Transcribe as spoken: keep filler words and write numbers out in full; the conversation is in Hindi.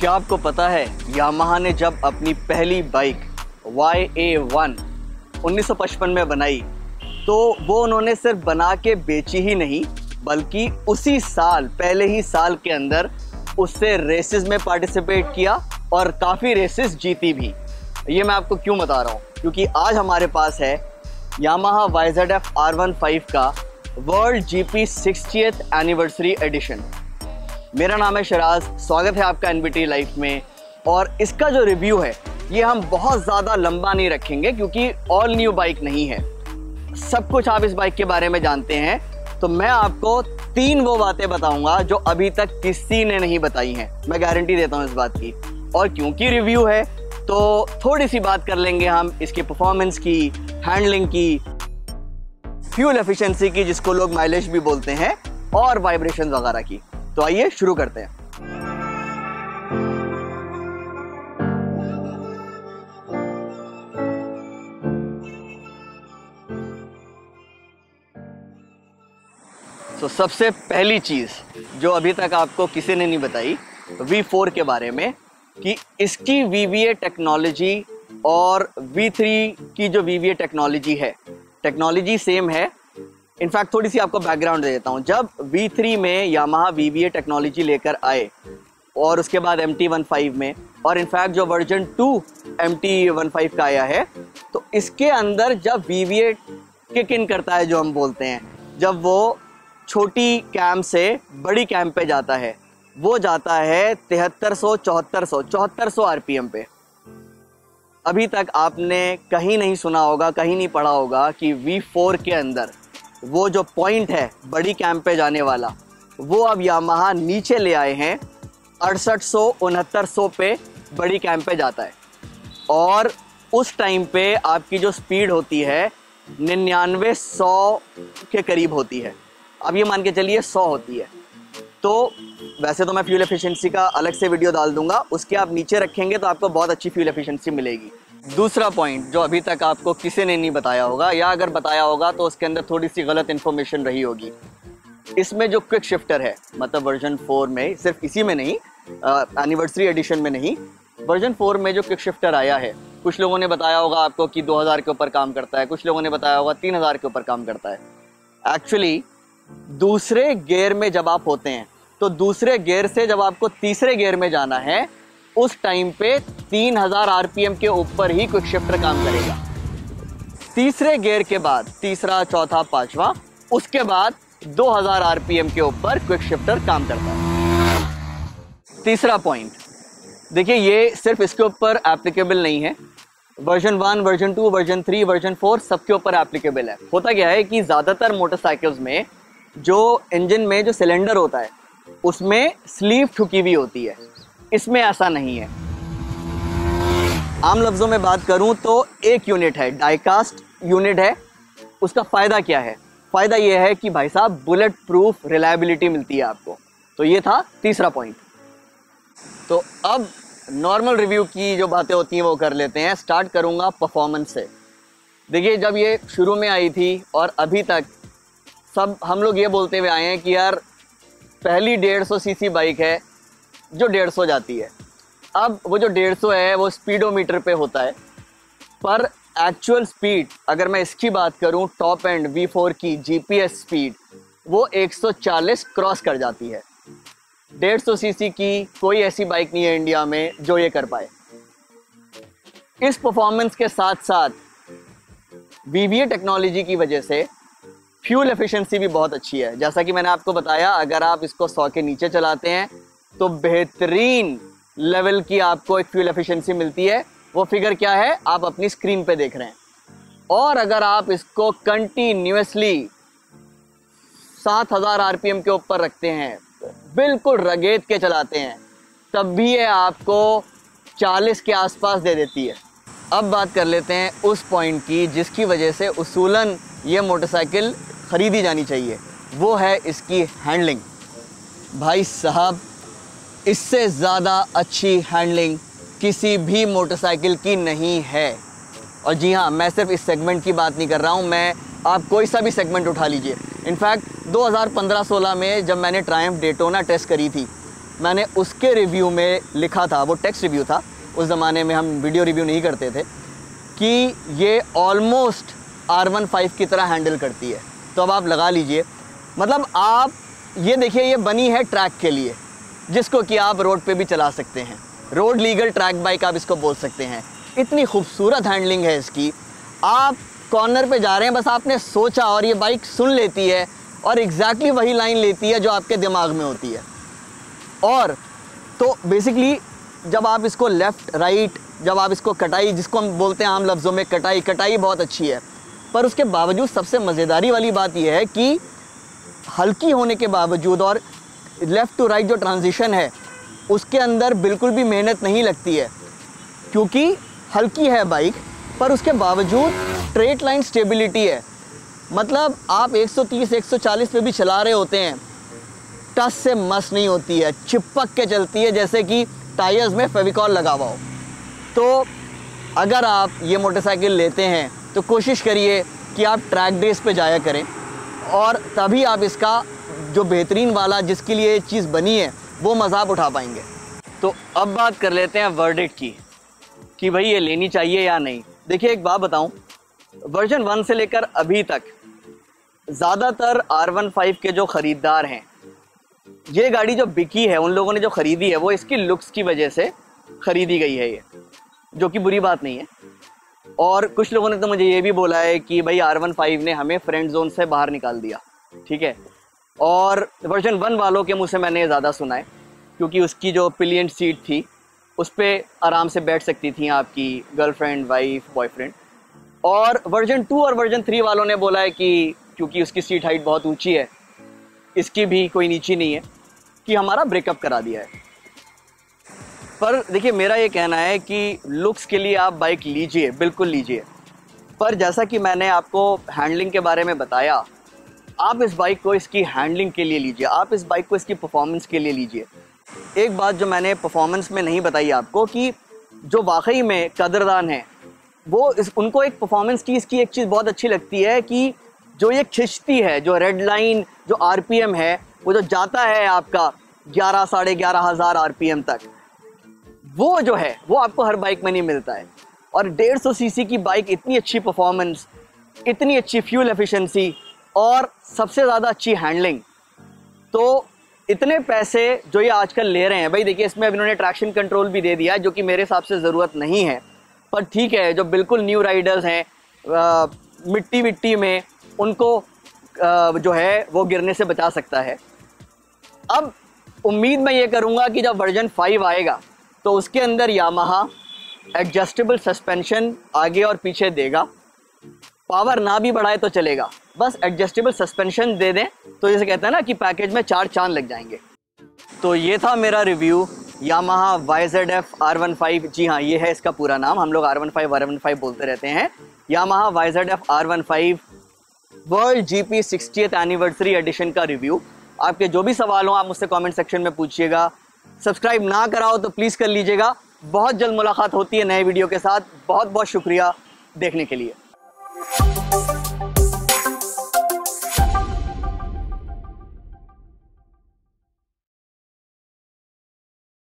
क्या आपको पता है यामाहा ने जब अपनी पहली बाइक वाई ए वन उन्नीस सौ पचपन में बनाई तो वो उन्होंने सिर्फ बना के बेची ही नहीं बल्कि उसी साल पहले ही साल के अंदर उससे रेसेस में पार्टिसिपेट किया और काफ़ी रेसेस जीती भी। ये मैं आपको क्यों बता रहा हूँ, क्योंकि आज हमारे पास है Yamaha Y Z F R one five का world GP sixtieth anniversary edition. मेरा नाम है शराज, स्वागत है आपका एनबीटी लाइफ में। और इसका जो रिव्यू है ये हम बहुत ज़्यादा लंबा नहीं रखेंगे क्योंकि ऑल न्यू बाइक नहीं है, सब कुछ आप इस बाइक के बारे में जानते हैं। तो मैं आपको तीन वो बातें बताऊंगा जो अभी तक किसी ने नहीं बताई हैं, मैं गारंटी देता हूं इस बात की। और क्योंकि रिव्यू है तो थोड़ी सी बात कर लेंगे हम इसकी परफॉर्मेंस की, हैंडलिंग की, फ्यूल एफिशिएंसी की जिसको लोग माइलेज भी बोलते हैं, और वाइब्रेशन वगैरह की। तो आइए शुरू करते हैं। तो सबसे पहली चीज़ जो अभी तक आपको किसी ने नहीं बताई वी फोर के बारे में, कि इसकी वी वी ए टेक्नोलॉजी और वी थ्री की जो वी वी ए टेक्नोलॉजी है, टेक्नोलॉजी सेम है। इनफैक्ट थोड़ी सी आपको बैकग्राउंड दे देता हूँ। जब वी थ्री में Yamaha V V A technology लेकर आए और उसके बाद एम टी वन फाइव में, और इनफैक्ट जो version two M T one five का आया है, तो इसके अंदर जब V V A kick in करता है, जो हम बोलते हैं, जब वो छोटी कैम से बड़ी कैम पे जाता है, वो जाता है तिहत्तर सौ चौहत्तर सौ चौहत्तर सौ आरपीएम पे। अभी तक आपने कहीं नहीं सुना होगा, कहीं नहीं पढ़ा होगा कि वी फोर के अंदर वो जो पॉइंट है बड़ी कैम पे जाने वाला, वो अब यामाहा नीचे ले आए हैं। अड़सठ सौ उनहत्तर सौ पे बड़ी कैम पे जाता है और उस टाइम पे आपकी जो स्पीड होती है निन्यानवे सौ के करीब होती है। अब ये मान के चलिए सौ होती है। तो वैसे तो मैं फ्यूल एफिशिएंसी का अलग से वीडियो डाल दूंगा, उसके आप नीचे रखेंगे तो आपको बहुत अच्छी फ्यूल एफिशिएंसी मिलेगी। दूसरा पॉइंट जो अभी तक आपको किसी ने नहीं बताया होगा, या अगर बताया होगा तो उसके अंदर थोड़ी सी गलत इन्फॉर्मेशन रही होगी, इसमें जो क्विक शिफ्टर है, मतलब वर्जन फोर में, सिर्फ इसी में नहीं, एनिवर्सरी एडिशन में नहीं, वर्जन फोर में जो क्विक शिफ्टर आया है, कुछ लोगों ने बताया होगा आपको कि दो हज़ार के ऊपर काम करता है, कुछ लोगों ने बताया होगा तीन हज़ार के ऊपर काम करता है। एक्चुअली दूसरे गियर में जब आप होते हैं तो दूसरे गियर से जब आपको तीसरे गियर में जाना है, उस टाइम पे तीन हज़ार आरपीएम के ऊपर ही क्विक शिफ्टर काम करेगा। तीसरे गियर के बाद तीसरा, चौथा, पांचवा, उसके बाद दो हज़ार आरपीएम के ऊपर क्विक शिफ्टर काम करता है। तीसरा पॉइंट देखिए, ये सिर्फ इसके ऊपर एप्लीकेबल नहीं है, version one, version two, version three, version four सबके ऊपर एप्लीकेबल है। होता क्या है कि ज़्यादातर मोटरसाइकिल्स में जो इंजन में जो सिलेंडर होता है उसमें स्लीव ठुकी हुई होती है, इसमें ऐसा नहीं है। आम लफ्ज़ों में बात करूं तो एक यूनिट है, डाइकास्ट यूनिट है। उसका फ़ायदा क्या है? फ़ायदा ये है कि भाई साहब बुलेट प्रूफ रिलायबिलिटी मिलती है आपको। तो ये था तीसरा पॉइंट। तो अब नॉर्मल रिव्यू की जो बातें होती हैं वो कर लेते हैं। स्टार्ट करूंगा परफॉर्मेंस से। देखिए, जब ये शुरू में आई थी और अभी तक सब हम लोग ये बोलते हुए आए हैं कि यार पहली डेढ़ सौ सीसी बाइक है जो डेढ़ सौ जाती है। अब वो जो डेढ़ सौ है वो स्पीडोमीटर पे होता है, पर एक्चुअल स्पीड अगर मैं इसकी बात करूं, टॉप एंड वी फोर की जीपीएस स्पीड वो एक सौ चालीस क्रॉस कर जाती है। डेढ़ सौ सीसी की कोई ऐसी बाइक नहीं है इंडिया में जो ये कर पाए। इस परफॉर्मेंस के साथ साथ वी वी ए टेक्नोलॉजी की वजह से फ्यूल एफिशिएंसी भी बहुत अच्छी है। जैसा कि मैंने आपको बताया, अगर आप इसको सौ के नीचे चलाते हैं तो बेहतरीन लेवल की आपको एक फ्यूल एफिशिएंसी मिलती है। वो फिगर क्या है आप अपनी स्क्रीन पे देख रहे हैं। और अगर आप इसको कंटिन्यूअसली सात हज़ार आरपीएम के ऊपर रखते हैं, बिल्कुल रगेद के चलाते हैं, तब भी ये आपको चालीस के आसपास दे देती है। अब बात कर लेते हैं उस पॉइंट की जिसकी वजह से उसूलन ये मोटरसाइकिल ख़रीदी जानी चाहिए, वो है इसकी हैंडलिंग। भाई साहब, इससे ज़्यादा अच्छी हैंडलिंग किसी भी मोटरसाइकिल की नहीं है। और जी हाँ, मैं सिर्फ इस सेगमेंट की बात नहीं कर रहा हूँ, मैं आप कोई सा भी सेगमेंट उठा लीजिए। इनफैक्ट दो हज़ार पंद्रह सोलह में जब मैंने ट्रायम्फ डेटोना टेस्ट करी थी, मैंने उसके रिव्यू में लिखा था, वो टेक्स्ट रिव्यू था, उस ज़माने में हम वीडियो रिव्यू नहीं करते थे, कि ये ऑलमोस्ट आर वन फाइव की तरह हैंडल करती है। तो अब आप लगा लीजिए, मतलब आप ये देखिए, ये बनी है ट्रैक के लिए, जिसको कि आप रोड पे भी चला सकते हैं, रोड लीगल ट्रैक बाइक आप इसको बोल सकते हैं। इतनी खूबसूरत हैंडलिंग है इसकी। आप कॉर्नर पे जा रहे हैं, बस आपने सोचा और ये बाइक सुन लेती है और एग्जैक्टली वही लाइन लेती है जो आपके दिमाग में होती है। और तो बेसिकली जब आप इसको लेफ़्ट राइट, जब आप इसको कटाई, जिसको हम बोलते हैं आम लफ्ज़ों में कटाई, कटाई बहुत अच्छी है। पर उसके बावजूद सबसे मज़ेदारी वाली बात यह है कि हल्की होने के बावजूद और लेफ़्ट टू राइट जो ट्रांजिशन है उसके अंदर बिल्कुल भी मेहनत नहीं लगती है, क्योंकि हल्की है बाइक, पर उसके बावजूद स्ट्रेट लाइन स्टेबिलिटी है। मतलब आप एक सौ तीस एक सौ चालीस पे भी चला रहे होते हैं, टस से मस नहीं होती है, चिपक के चलती है जैसे कि टायर्स में फेविकॉल लगा हुआ हो। तो अगर आप ये मोटरसाइकिल लेते हैं तो कोशिश करिए कि आप ट्रैक डेज पे जाया करें, और तभी आप इसका जो बेहतरीन वाला जिसके लिए ये चीज़ बनी है वो मज़ा आप उठा पाएंगे। तो अब बात कर लेते हैं वर्डिक्ट की, कि भाई ये लेनी चाहिए या नहीं। देखिए एक बात बताऊं, वर्जन वन से लेकर अभी तक ज़्यादातर आर वन फाइव के जो ख़रीदार हैं, ये गाड़ी जो बिकी है, उन लोगों ने जो ख़रीदी है वो इसकी लुक्स की वजह से ख़रीदी गई है, ये जो कि बुरी बात नहीं है। और कुछ लोगों ने तो मुझे ये भी बोला है कि भाई आर वन फाइव ने हमें फ्रेंड जोन से बाहर निकाल दिया, ठीक है। और वर्जन वन वालों के मुँह से मैंने ज़्यादा सुना है, क्योंकि उसकी जो पिलियन सीट थी उस पर आराम से बैठ सकती थी आपकी गर्लफ्रेंड, वाइफ, बॉयफ्रेंड। और वर्जन टू और वर्जन थ्री वालों ने बोला है कि क्योंकि उसकी सीट हाइट बहुत ऊंची है, इसकी भी कोई नीची नहीं है, कि हमारा ब्रेकअप करा दिया है। पर देखिए मेरा ये कहना है कि लुक्स के लिए आप बाइक लीजिए, बिल्कुल लीजिए, पर जैसा कि मैंने आपको हैंडलिंग के बारे में बताया, आप इस बाइक को इसकी हैंडलिंग के लिए लीजिए, आप इस बाइक को इसकी परफॉर्मेंस के लिए लीजिए। एक बात जो मैंने परफॉर्मेंस में नहीं बताई आपको, कि जो वाकई में कदरदान है वो इस उनको एक परफॉर्मेंस की इसकी एक चीज़ बहुत अच्छी लगती है, कि जो ये खिंचती है, जो रेड लाइन, जो आरपीएम है, वो जो जाता है आपका ग्यारह साढ़े ग्यारह हज़ार आरपीएम तक, वो जो है वो आपको हर बाइक में नहीं मिलता है। और डेढ़ सौ सीसी की बाइक, इतनी अच्छी परफॉर्मेंस, इतनी अच्छी फ्यूल एफिशिएंसी और सबसे ज़्यादा अच्छी हैंडलिंग, तो इतने पैसे जो ये आजकल ले रहे हैं, भाई देखिए इसमें अब इन्होंने ट्रैक्शन कंट्रोल भी दे दिया है, जो कि मेरे हिसाब से ज़रूरत नहीं है, पर ठीक है, जो बिल्कुल न्यू राइडर्स हैं, आ, मिट्टी मिट्टी में, उनको आ, जो है वो गिरने से बचा सकता है। अब उम्मीद मैं ये करूँगा कि जब वर्जन फाइव आएगा तो उसके अंदर यामाहा एडजस्टेबल सस्पेंशन आगे और पीछे देगा, पावर ना भी बढ़ाए तो चलेगा, बस एडजस्टेबल सस्पेंशन दे दें तो जैसे कहते हैं ना कि पैकेज में चार चांद लग जाएंगे। तो ये था मेरा review Yamaha Y Z F R one five. जी हाँ, ये है इसका पूरा नाम, हम लोग R one five R one five बोलते रहते हैं। Yamaha Y Z F R one five world GP sixtieth anniversary edition का रिव्यू। आपके जो भी सवाल हो आप मुझसे कमेंट सेक्शन में पूछिएगा। सब्सक्राइब ना कराओ तो प्लीज़ कर लीजिएगा। बहुत जल्द मुलाकात होती है नए वीडियो के साथ। बहुत बहुत शुक्रिया देखने के लिए।